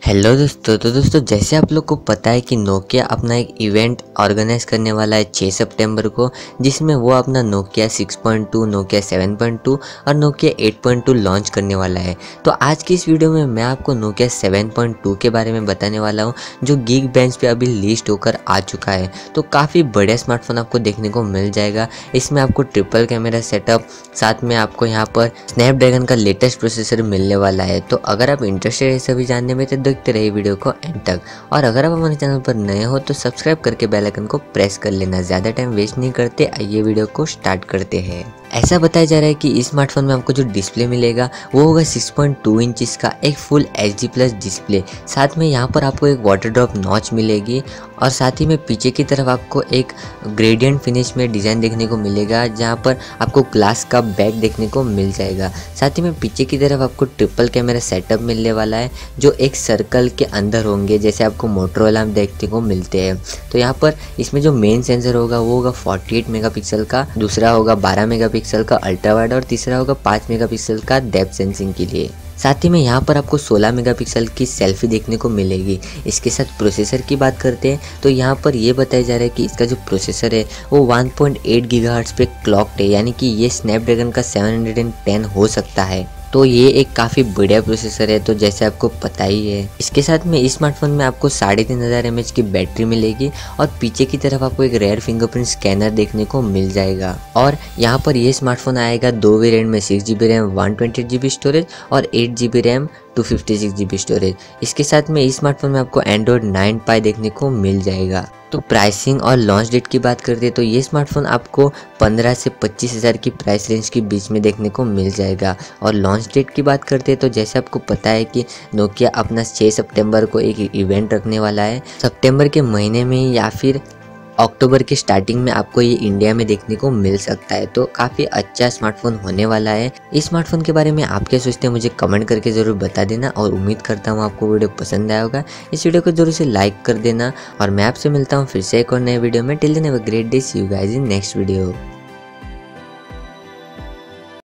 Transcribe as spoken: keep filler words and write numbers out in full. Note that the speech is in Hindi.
हेलो दोस्तों। तो दोस्तों जैसे आप लोग को पता है कि नोकिया अपना एक इवेंट ऑर्गेनाइज करने वाला है छह सितंबर को, जिसमें वो अपना Nokia six point two, Nokia seven point two और Nokia eight point two launch करने वाला है। तो आज की इस वीडियो में मैं आपको नोकिया सेवन पॉइंट टू के बारे में बताने वाला हूँ, जो गीक बेंच पे अभी लिस्ट होकर आ चुका है। तो काफ़ी बढ़िया स्मार्टफोन आपको देखने को मिल जाएगा। इसमें आपको ट्रिपल कैमरा सेटअप, साथ में आपको यहाँ पर स्नैपड्रैगन का लेटेस्ट प्रोसेसर मिलने वाला है। तो अगर आप इंटरेस्टेड है सभी जानने में तो देखते रहिए वीडियो को एंड तक। और अगर आप हमारे चैनल पर नए हो तो सब्सक्राइब करके बेल आइकन को प्रेस कर लेना। ज़्यादा टाइम वेस्ट नहीं करते, आइए वीडियो को स्टार्ट करते हैं। ऐसा बताया जा रहा है कि इस स्मार्टफोन में आपको जो डिस्प्ले मिलेगा वो होगा सिक्स पॉइंट टू इंच का एक full H D plus display. साथ में यहाँ पर आपको एक वाटर ड्रॉप नॉच मिलेगी और साथ ही में पीछे की तरफ आपको एक ग्रेडियंट फिनिश में डिज़ाइन देखने को मिलेगा, जहाँ पर आपको ग्लास का बैक देखने को मिल जाएगा। साथ ही में पीछे की तरफ आपको ट्रिपल कैमरा सेटअप मिलने वाला है, जो एक सर्कल के अंदर होंगे, जैसे आपको मोटरोला में देखने को मिलते हैं। तो यहाँ पर इसमें जो मेन सेंसर होगा वो होगा अड़तालीस मेगापिक्सल का, दूसरा होगा बारह मेगापिक्सल का अल्ट्रा वाइड और तीसरा होगा पाँच मेगापिक्सल का डेप्थ सेंसिंग के लिए। साथ ही में यहाँ पर आपको सोलह मेगापिक्सल की सेल्फी देखने को मिलेगी। इसके साथ प्रोसेसर की बात करते हैं तो यहाँ पर ये बताया जा रहा है कि इसका जो प्रोसेसर है वो वन पॉइंट एट गीगाहर्ट्ज़ पे क्लॉक्ड है, यानी कि ये स्नैपड्रैगन का सेवन टेन हो सकता है। तो ये एक काफ़ी बढ़िया प्रोसेसर है, तो जैसे आपको पता ही है। इसके साथ में इस स्मार्टफोन में आपको साढ़े तीन हज़ार एम एच की बैटरी मिलेगी और पीछे की तरफ आपको एक रेयर फिंगरप्रिंट स्कैनर देखने को मिल जाएगा। और यहाँ पर ये स्मार्टफोन आएगा दो वेरिएंट में, six G B RAM one twenty eight G B storage और eight G B RAM two fifty six G B storage. इसके साथ में इस स्मार्टफोन में आपको एंड्रॉयड नाइन पाई देखने को मिल जाएगा। तो प्राइसिंग और लॉन्च डेट की बात करते हैं तो ये स्मार्टफोन आपको पंद्रह से पच्चीस हज़ार की प्राइस रेंज के बीच में देखने को मिल जाएगा। और लॉन्च डेट की बात करते हैं तो जैसे आपको पता है कि नोकिया अपना छह सितंबर को एक इवेंट रखने वाला है। सितंबर के महीने में या फिर अक्टूबर की स्टार्टिंग में आपको ये इंडिया में देखने को मिल सकता है। तो काफ़ी अच्छा स्मार्टफोन होने वाला है। इस स्मार्टफोन के बारे में आप क्या सोचते हैं मुझे कमेंट करके ज़रूर बता देना, और उम्मीद करता हूँ आपको वीडियो पसंद आया होगा। इस वीडियो को जरूर से लाइक कर देना और मैं आपसे मिलता हूँ फिर से एक और नए वीडियो में। Till then have a great day, see you guys in next video.